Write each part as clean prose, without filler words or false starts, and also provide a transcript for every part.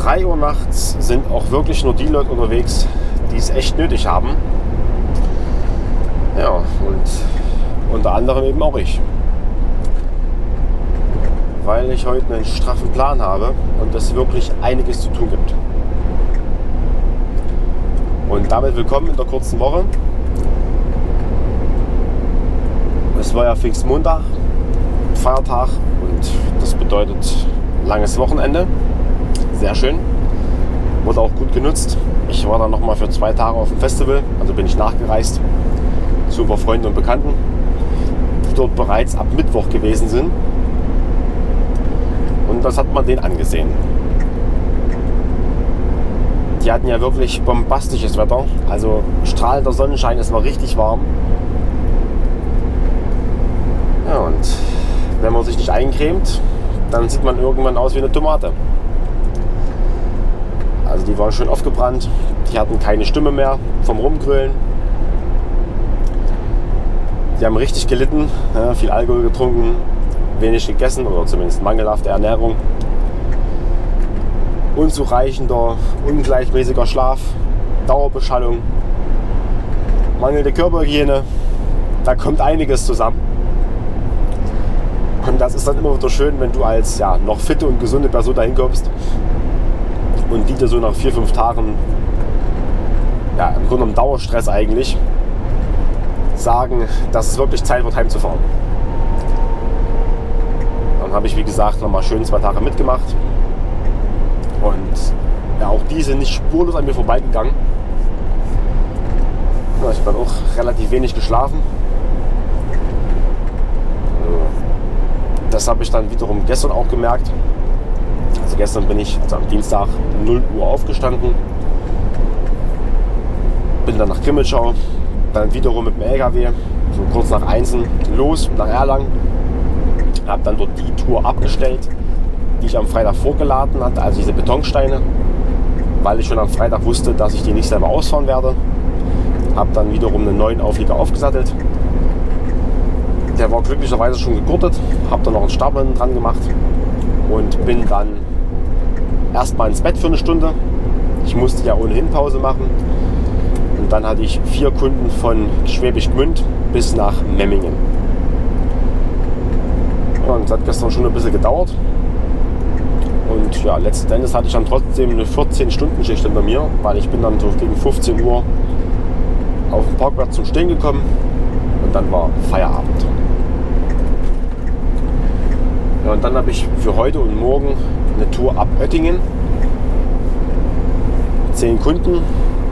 3 Uhr nachts sind auch wirklich nur die Leute unterwegs, die es echt nötig haben. Ja, und unter anderem eben auch ich. Weil ich heute einen straffen Plan habe und es wirklich einiges zu tun gibt. Und damit willkommen in der kurzen Woche. Es war ja Pfingstmontag, Feiertag, und das bedeutet langes Wochenende. Sehr schön. Wurde auch gut genutzt. Ich war dann nochmal für 2 Tage auf dem Festival, also bin ich nachgereist zu ein paar Freunden und Bekannten, die dort bereits ab Mittwoch gewesen sind. Und das hat man denen angesehen. Die hatten ja wirklich bombastisches Wetter, also strahlender Sonnenschein, es war richtig warm. Ja, und wenn man sich nicht eincremt, dann sieht man irgendwann aus wie eine Tomate. Also die waren schön aufgebrannt, die hatten keine Stimme mehr vom Rumgrölen. Die haben richtig gelitten, ja, viel Alkohol getrunken, wenig gegessen oder zumindest mangelhafte Ernährung. Unzureichender, ungleichmäßiger Schlaf, Dauerbeschallung, mangelnde Körperhygiene, da kommt einiges zusammen. Und das ist dann immer wieder schön, wenn du als noch fitte und gesunde Person dahin kommst und die dir so nach 4-5 Tagen, im Grunde genommen Dauerstress eigentlich, sagen, dass es wirklich Zeit wird, heimzufahren. Dann habe ich, wie gesagt, nochmal schön 2 Tage mitgemacht. Und auch die sind nicht spurlos an mir vorbeigegangen. Ja, ich habe dann auch relativ wenig geschlafen. Das habe ich dann wiederum gestern auch gemerkt. Also gestern bin ich, also am Dienstag, 0 Uhr aufgestanden. Bin dann nach Grimmitschau, dann wiederum mit dem LKW, so kurz nach 1 los, nach Erlangen. Habe dann dort die Tour abgestellt, die ich am Freitag vorgeladen hatte, also diese Betonsteine, weil ich schon am Freitag wusste, dass ich die nicht selber ausfahren werde. Habe dann wiederum einen neuen Auflieger aufgesattelt. Der war glücklicherweise schon gegurtet, habe dann noch einen Stapler dran gemacht und bin dann erstmal ins Bett für eine Stunde. Ich musste ja ohnehin Pause machen. Und dann hatte ich 4 Kunden von Schwäbisch Gmünd bis nach Memmingen. Ja, und das hat gestern schon ein bisschen gedauert. Und ja, letzten Endes hatte ich dann trotzdem eine 14-Stunden-Schicht hinter mir, weil ich bin dann so gegen 15 Uhr auf dem Parkplatz zum Stehen gekommen und dann war Feierabend. Ja, und dann habe ich für heute und morgen eine Tour ab Oettingen. 10 Kunden.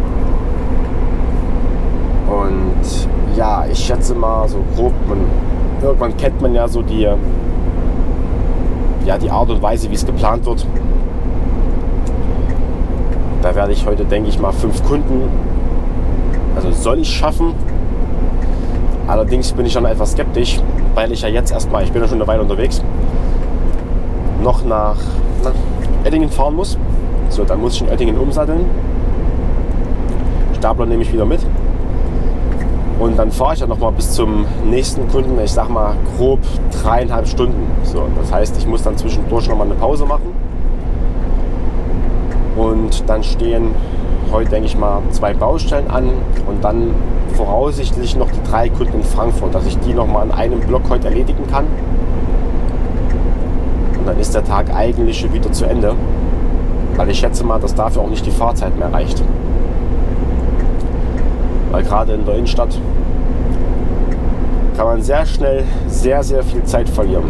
Und ja, ich schätze mal so grob, irgendwann kennt man ja so die Art und Weise, wie es geplant wird. Da werde ich heute, denke ich mal, 5 Kunden, also soll ich schaffen. Allerdings bin ich schon etwas skeptisch, weil ich ja jetzt erstmal, ich bin ja schon eine Weile unterwegs, noch nach Oettingen fahren muss. So, dann muss ich in Oettingen umsatteln. Stapler nehme ich wieder mit. Und dann fahre ich ja nochmal bis zum nächsten Kunden, ich sag mal grob 3,5 Stunden. So, das heißt, ich muss dann zwischendurch nochmal eine Pause machen. Und dann stehen heute, denke ich mal, 2 Baustellen an und dann voraussichtlich noch die 3 Kunden in Frankfurt, dass ich die nochmal in einem Block heute erledigen kann. Und dann ist der Tag eigentlich schon wieder zu Ende, weil ich schätze mal, dass dafür auch nicht die Fahrzeit mehr reicht. Weil gerade in der Innenstadt kann man sehr schnell sehr, sehr viel Zeit verlieren.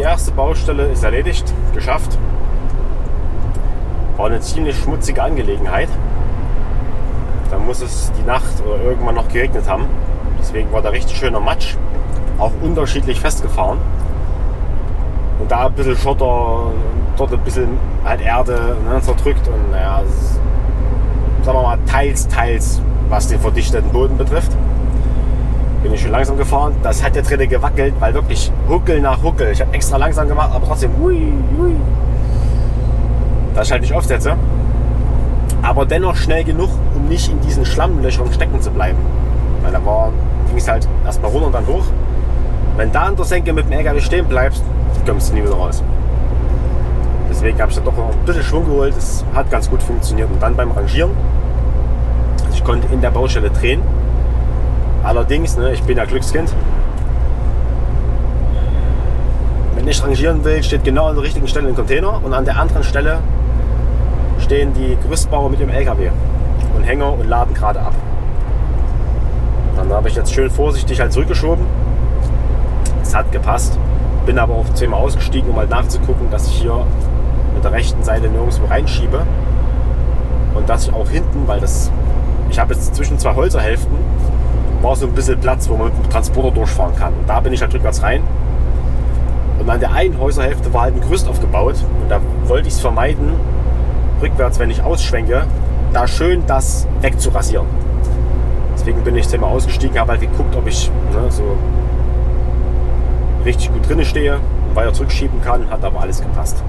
erste Baustelle ist erledigt, geschafft. War eine ziemlich schmutzige Angelegenheit. Da muss es die Nacht oder irgendwann noch geregnet haben. Deswegen war da richtig schöner Matsch. Auch unterschiedlich festgefahren. Und da ein bisschen Schotter, dort ein bisschen halt Erde, ne, zerdrückt. Und naja, sagen wir mal teils, was den verdichteten Boden betrifft. Bin ich schon langsam gefahren. Das hat der dritte gewackelt, weil wirklich Huckel nach Huckel. Ich habe extra langsam gemacht, aber trotzdem hui. Dass ich halt nicht aufsetze. Aber dennoch schnell genug, um nicht in diesen Schlammlöchern stecken zu bleiben. Weil da ging es halt erstmal runter und dann hoch. Wenn da an der Senke mit dem LKW stehen bleibst, kommst du nie wieder raus. Deswegen habe ich da doch noch ein bisschen Schwung geholt. Das hat ganz gut funktioniert. Und dann beim Rangieren, also ich konnte in der Baustelle drehen. Allerdings, ne, ich bin ja Glückskind. Wenn ich rangieren will, steht genau an der richtigen Stelle ein Container und an der anderen Stelle stehen die Gerüstbauer mit dem LKW und Hänger und laden gerade ab. Dann habe ich jetzt schön vorsichtig halt zurückgeschoben. Es hat gepasst. Bin aber auch zweimal ausgestiegen, um halt nachzugucken, dass ich hier mit der rechten Seite nirgendwo reinschiebe. Und dass ich auch hinten, weil ich habe jetzt zwischen zwei Holzerhälften, war so ein bisschen Platz, wo man mit dem Transporter durchfahren kann. Und da bin ich halt rückwärts rein. Und an der einen Häuserhälfte war halt ein Gerüst aufgebaut. Und da wollte ich es vermeiden, rückwärts, wenn ich ausschwenke, da schön das wegzurasieren. Deswegen bin ich zweimal ausgestiegen, habe halt geguckt, ob ich so richtig gut drin stehe und weiter zurückschieben kann. Hat aber alles gepasst.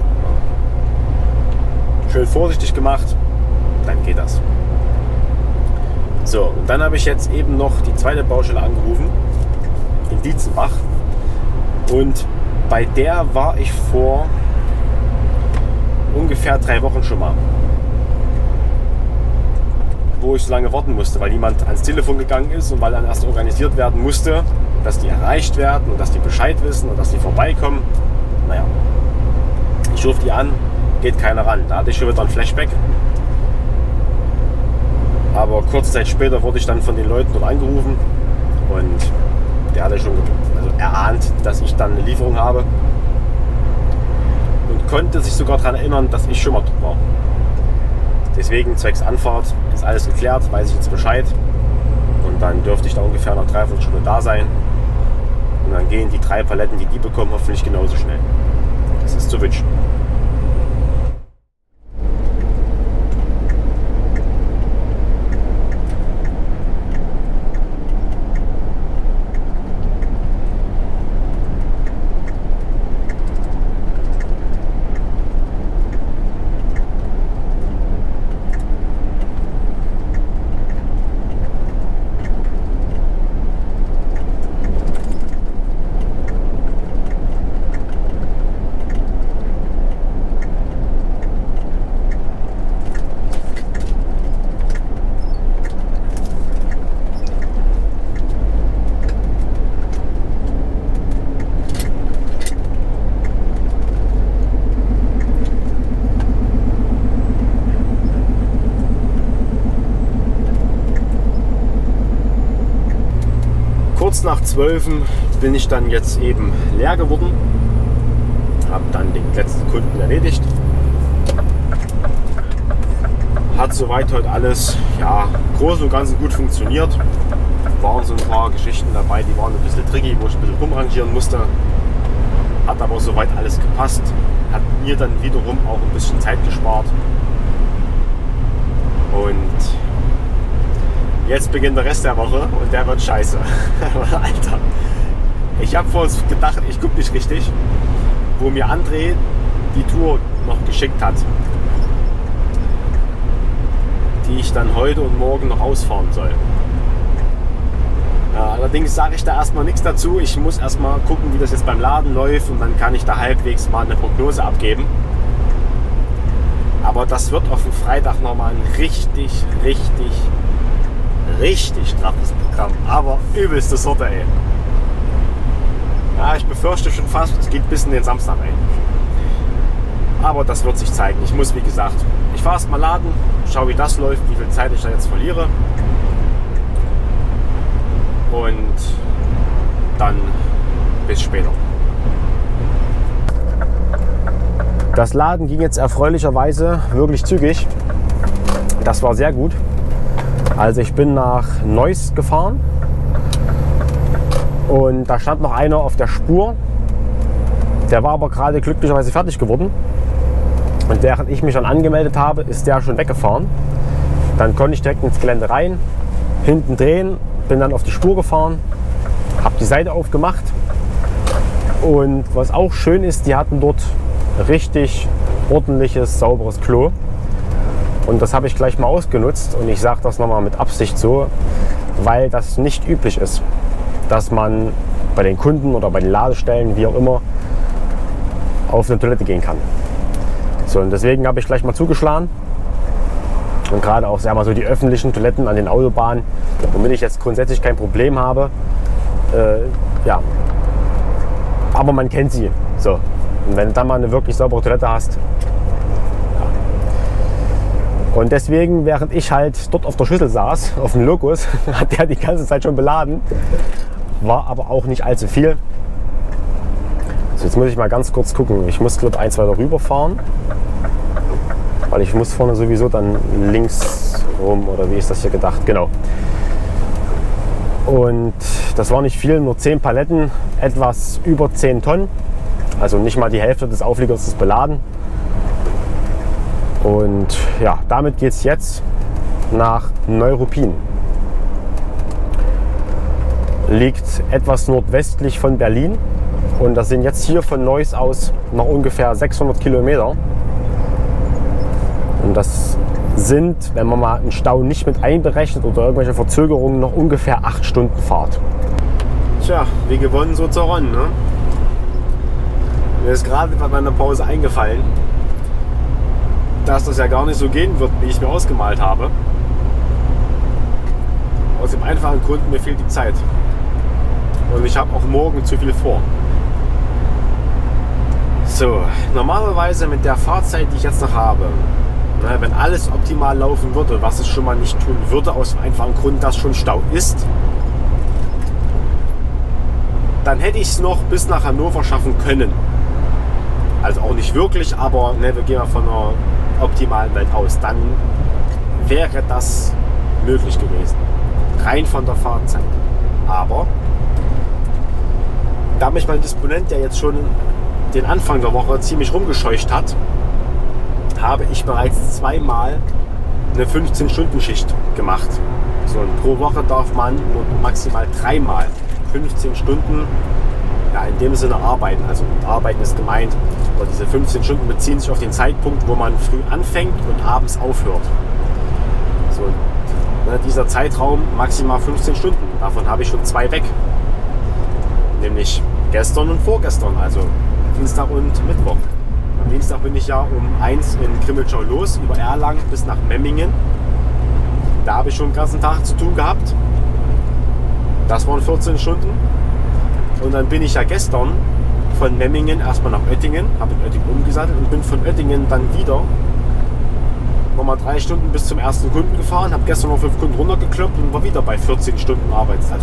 Schön vorsichtig gemacht, dann geht das. So, und dann habe ich jetzt eben noch die zweite Baustelle angerufen, in Dietzenbach. Und bei der war ich vor ungefähr 3 Wochen schon mal. Wo ich so lange warten musste, weil niemand ans Telefon gegangen ist und weil dann erst organisiert werden musste, dass die erreicht werden und dass die Bescheid wissen und dass die vorbeikommen. Naja, ich rufe die an, geht keiner ran. Da hatte ich schon wieder ein Flashback. Aber kurze Zeit später wurde ich dann von den Leuten dort angerufen und der hatte schon erahnt, dass ich dann eine Lieferung habe und konnte sich sogar daran erinnern, dass ich schon mal dort war. Deswegen zwecks Anfahrt ist alles geklärt, weiß ich jetzt Bescheid und dann dürfte ich da ungefähr nach 3 Stunden da sein und dann gehen die 3 Paletten, die bekommen, hoffentlich genauso schnell. Das ist zu wünschen. Kurz nach 12 bin ich dann jetzt eben leer geworden, habe dann den letzten Kunden erledigt. Hat soweit heute alles groß und ganz gut funktioniert. Waren so ein paar Geschichten dabei, die waren ein bisschen tricky, wo ich ein bisschen rumrangieren musste. Hat aber soweit alles gepasst. Hat mir dann wiederum auch ein bisschen Zeit gespart. Und jetzt beginnt der Rest der Woche und der wird scheiße. Alter, ich habe vorhin gedacht, ich gucke nicht richtig, wo mir André die Tour noch geschickt hat, die ich dann heute und morgen noch ausfahren soll. Allerdings sage ich da erstmal nichts dazu. Ich muss erstmal gucken, wie das jetzt beim Laden läuft und dann kann ich da halbwegs mal eine Prognose abgeben. Aber das wird auf dem Freitag nochmal ein richtig straffes Programm. Aber übelste Sorte, ey. Ja, ich befürchte schon fast, es geht bis in den Samstag rein. Aber das wird sich zeigen. Ich muss, wie gesagt, ich fahre erst mal laden, schaue, wie das läuft, wie viel Zeit ich da jetzt verliere. Und dann bis später. Das Laden ging jetzt erfreulicherweise wirklich zügig. Das war sehr gut. Also ich bin nach Neuss gefahren und da stand noch einer auf der Spur. Der war aber gerade glücklicherweise fertig geworden. Und während ich mich dann angemeldet habe, ist der schon weggefahren. Dann konnte ich direkt ins Gelände rein, hinten drehen, bin dann auf die Spur gefahren, habe die Seite aufgemacht. Und was auch schön ist, die hatten dort richtig ordentliches, sauberes Klo. Und das habe ich gleich mal ausgenutzt. Und ich sage das nochmal mit Absicht so, weil das nicht üblich ist, dass man bei den Kunden oder bei den Ladestellen, wie auch immer, auf eine Toilette gehen kann. So, und deswegen habe ich gleich mal zugeschlagen. Und gerade auch, sagen wir mal so, die öffentlichen Toiletten an den Autobahnen, womit ich jetzt grundsätzlich kein Problem habe. Ja, aber man kennt sie. So. Und wenn du dann mal eine wirklich saubere Toilette hast. Ja. Und deswegen, während ich halt dort auf der Schüssel saß, auf dem Locus, hat der die ganze Zeit schon beladen. War aber auch nicht allzu viel. So, jetzt muss ich mal ganz kurz gucken. Ich muss, glaube ich, 1, 2 rüber fahren. Weil ich muss vorne sowieso dann links rum, oder wie ist das hier gedacht? Genau. Und das war nicht viel, nur 10 Paletten, etwas über 10 Tonnen. Also nicht mal die Hälfte des Aufliegers ist beladen. Und ja, damit geht es jetzt nach Neuruppin. Liegt etwas nordwestlich von Berlin. Und das sind jetzt hier von Neuss aus noch ungefähr 600 Kilometer. Und das sind, wenn man mal einen Stau nicht mit einberechnet oder irgendwelche Verzögerungen, noch ungefähr 8 Stunden Fahrt. Tja, wie gewonnen, so zerronnen, ne? Mir ist gerade bei meiner Pause eingefallen, dass das ja gar nicht so gehen wird, wie ich es mir ausgemalt habe. Aus dem einfachen Grund, mir fehlt die Zeit. Und ich habe auch morgen zu viel vor. So, normalerweise mit der Fahrzeit, die ich jetzt noch habe, wenn alles optimal laufen würde, was es schon mal nicht tun würde, aus dem einfachen Grund, dass schon Stau ist, dann hätte ich es noch bis nach Hannover schaffen können. Also auch nicht wirklich, aber wir gehen mal von einer optimalen Welt aus. Dann wäre das möglich gewesen. Rein von der Fahrzeit. Aber da mich mein Disponent ja jetzt schon den Anfang der Woche ziemlich rumgescheucht hat, habe ich bereits 2-mal eine 15-Stunden-Schicht gemacht. So, und pro Woche darf man nur maximal 3-mal 15 Stunden, ja, in dem Sinne arbeiten. Also arbeiten ist gemeint, aber diese 15 Stunden beziehen sich auf den Zeitpunkt, wo man früh anfängt und abends aufhört. So, dieser Zeitraum maximal 15 Stunden. Davon habe ich schon 2 weg. Nämlich gestern und vorgestern, also Dienstag und Mittwoch. Am Dienstag bin ich ja um 1 in Grimmitschau los, über Erlangen bis nach Memmingen. Da habe ich schon den ganzen Tag zu tun gehabt. Das waren 14 Stunden. Und dann bin ich ja gestern von Memmingen erstmal nach Oettingen, habe in Oettingen umgesattelt und bin von Oettingen dann wieder nochmal 3 Stunden bis zum ersten Kunden gefahren, habe gestern noch 5 Kunden runtergekloppt und war wieder bei 14 Stunden Arbeitszeit.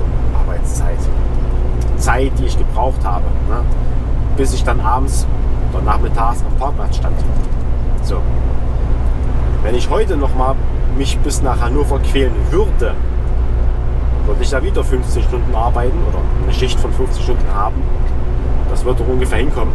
Zeit, die ich gebraucht habe, ne? Bis ich dann abends oder nachmittags am Parkplatz stand. So. Wenn ich heute nochmal mich bis nach Hannover quälen würde, würde ich da wieder 15 Stunden arbeiten oder eine Schicht von 15 Stunden haben. Das würde ungefähr hinkommen.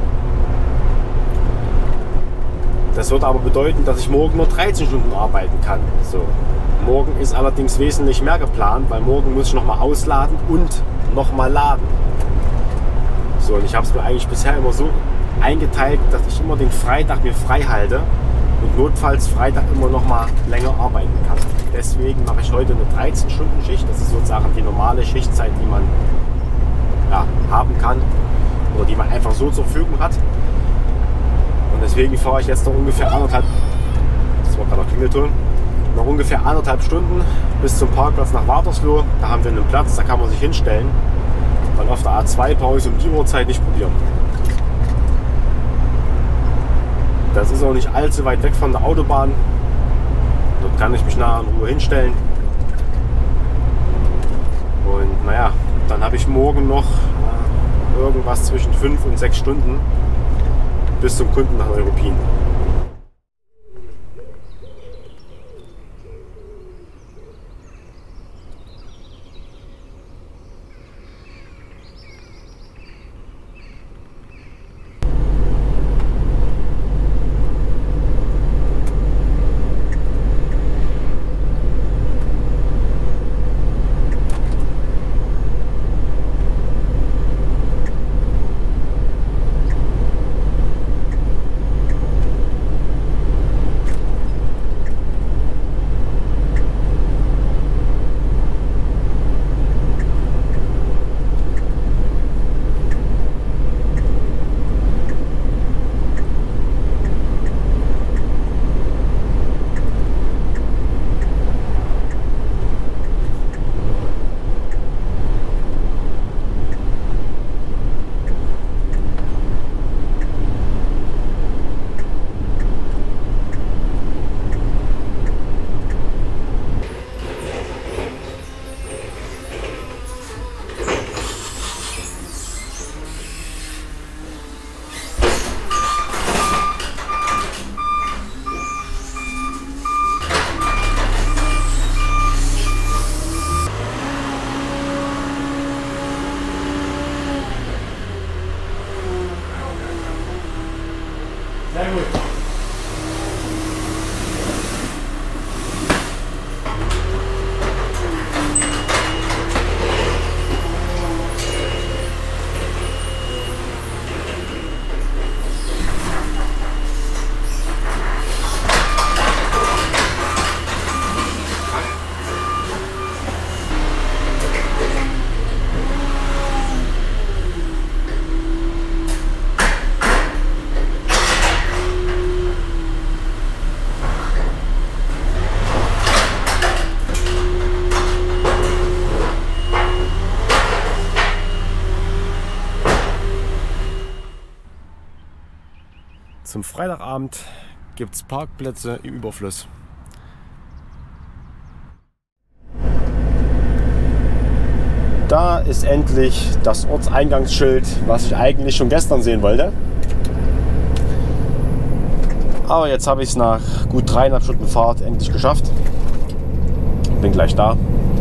Das würde aber bedeuten, dass ich morgen nur 13 Stunden arbeiten kann. So. Morgen ist allerdings wesentlich mehr geplant, weil morgen muss ich nochmal ausladen und nochmal laden. So, und ich habe es mir eigentlich bisher immer so eingeteilt, dass ich immer den Freitag mir frei halte und notfalls Freitag immer noch mal länger arbeiten kann. Deswegen mache ich heute eine 13-Stunden-Schicht. Das ist sozusagen die normale Schichtzeit, die man haben kann oder die man einfach so zur Verfügung hat. Und deswegen fahre ich jetzt noch ungefähr anderthalb, das war gerade der Klingelton, noch ungefähr 1,5 Stunden bis zum Parkplatz nach Watersloh. Da haben wir einen Platz, da kann man sich hinstellen. Weil auf der A2 brauche ich um die Uhrzeit nicht probieren. Das ist auch nicht allzu weit weg von der Autobahn. Dort kann ich mich nachher in Ruhe hinstellen. Und naja, dann habe ich morgen noch irgendwas zwischen 5 und 6 Stunden bis zum Kunden nach Neuruppin. Sehr gut. Zum Freitagabend gibt es Parkplätze im Überfluss. Da ist endlich das Ortseingangsschild, was ich eigentlich schon gestern sehen wollte. Aber jetzt habe ich es nach gut 3,5 Stunden Fahrt endlich geschafft. Bin gleich da.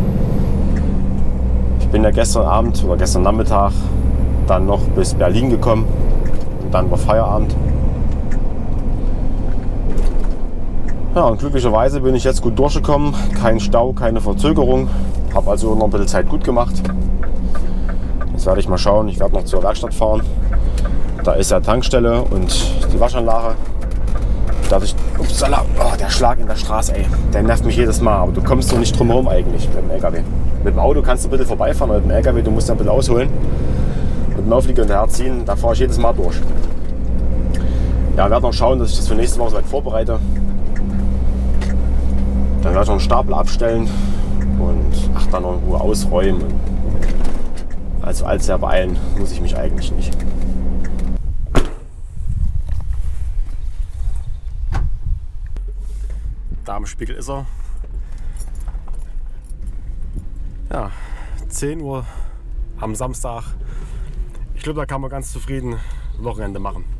Ich bin ja gestern Abend oder gestern Nachmittag dann noch bis Berlin gekommen und dann war Feierabend. Ja, und glücklicherweise bin ich jetzt gut durchgekommen. Kein Stau, keine Verzögerung. Habe also noch ein bisschen Zeit gut gemacht. Jetzt werde ich mal schauen. Ich werde noch zur Werkstatt fahren. Da ist ja Tankstelle und die Waschanlage. Upsala, oh, der Schlag in der Straße, ey. Der nervt mich jedes Mal. Aber du kommst so nicht drum herum eigentlich mit dem LKW. Mit dem Auto kannst du bitte vorbeifahren, aber mit dem LKW, du musst ja ein bisschen ausholen. Mit dem Auflieger hinterherziehen, da fahre ich jedes Mal durch. Ja, ich werde noch schauen, dass ich das für nächste Woche soweit vorbereite. Dann werde ich noch einen Stapel abstellen und dann noch in Ruhe ausräumen. Also allzu sehr beeilen muss ich mich eigentlich nicht. Da am Spiegel ist er. Ja, 10 Uhr am Samstag. Ich glaube, da kann man ganz zufrieden Wochenende machen.